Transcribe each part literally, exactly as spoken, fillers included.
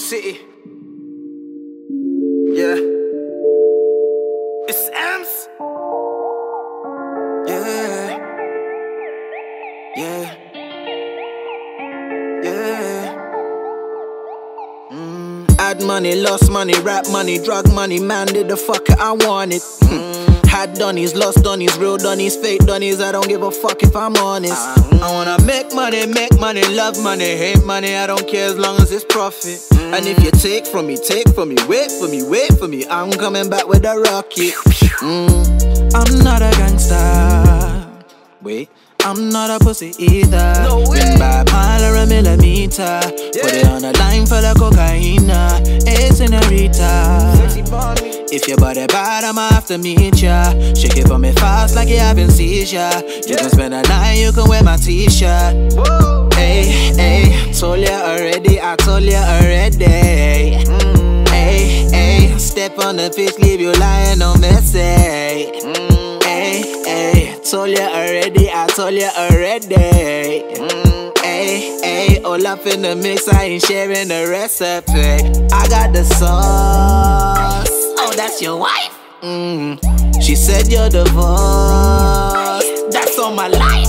City. Yeah. It's Ams. Yeah. Yeah. Yeah. Mm. Had money, lost money, rap money, drug money, man did the fuck it, I want it. Mm. Had dunnies, lost dunnies, real dunnies, fake dunnies, I don't give a fuck if I'm honest. Mm. I wanna make money, make money, love money, hate money, I don't care as long as it's profit. Mm. And if you take from me, take from me, wait for me, wait for me, I'm coming back with a rocket. Mm. I'm not a gangster. Wait. I'm not a pussy either. No way. Been by a mile or a millimeter. Yeah. Put it on a line for the cocaine. Hey, senorita. If your body bad, I'ma have to meet ya. Shake it for me fast like you having seizure. You yeah. can spend a night, you can wear my t-shirt. Hey, hey, told ya already, I told ya already. Mm. Hey, hey, step on the fish, leave you lying on messy. Mm. Hey, hey, told ya already, I told ya already. Mm. Hey, hey, all up in the mix, I ain't sharing the recipe. I got the sauce. Oh, that's your wife? Mm. She said you're divorced. That's all my life.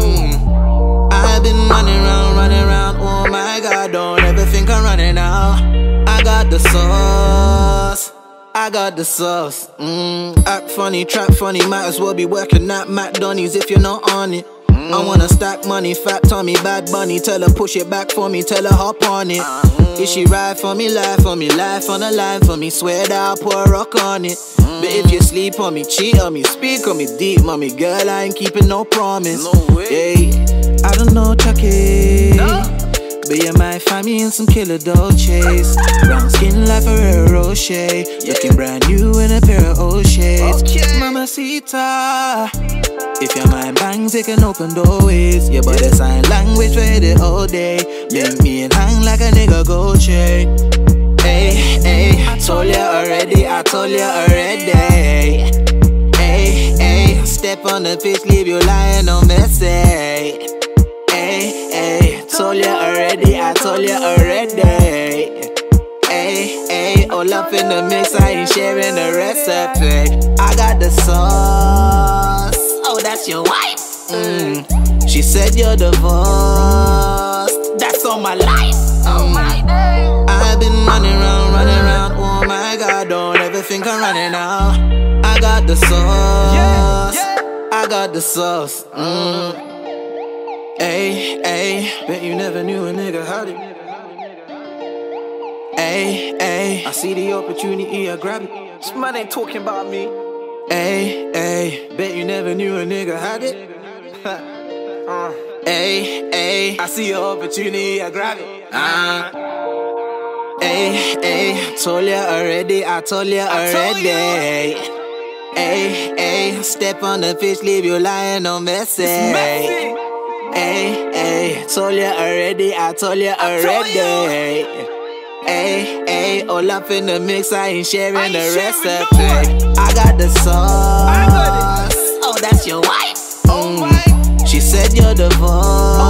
Mm. I've been running around, running around. Oh my God, don't ever think I'm running out. I got the sauce. I got the sauce. Mm. Act funny, trap funny, might as well be working at McDonald's if you're not on it. Mm. I wanna stack money, fat Tommy, bad bunny. Tell her push it back for me, tell her hop on it. Mm. If she ride for me, lie for me, life on the line for me. Swear that I'll pour a rock on it. Mm. But if you sleep on me, cheat on me, speak on me deep, mommy, girl, I ain't keeping no promise. No way. Yeah. I don't know, Chucky. No. But you might find me in some killer Dolces. Brown skin like Ferrero Rocher. Yeah. Looking brand new in a pair of old shades. Okay. Mamacita. If your mind bangs, it can open doorways. Your body sign language for it all day. Make me and hang like a nigga gold chain. Hey, hey, I told ya already, I told ya already. Hey, hey, step on the fish, leave you lying on messy. Hey, hey, told ya already, I told ya already. Hey, hey, all up in the mix, I ain't sharing the recipe. I got the sauce. Oh, that's your wife? Mm. She said you're divorced. That's all my life. Oh my God. I've been running around, running around. Oh my God, don't ever think I'm running out. I got the sauce. Yeah, yeah. I got the sauce. Mm. Hey, hey, bet you never knew a nigga had it. Hey, hey, I see the opportunity, I grab it. This man ain't talking about me. Hey, hey, bet you never knew a nigga had it. uh. Hey, hey, I see your opportunity, I grab it. Uh. Hey, hey, told ya already, I told ya already. Hey, hey, step on the fish, leave you lying on messy. Hey, hey, told ya already, I told ya already. Hey, hey, all up in the mix, I ain't sharing I ain't the recipe. No I got the sauce. I got it. Oh, that's your wife? Oh my. She said you're divorced.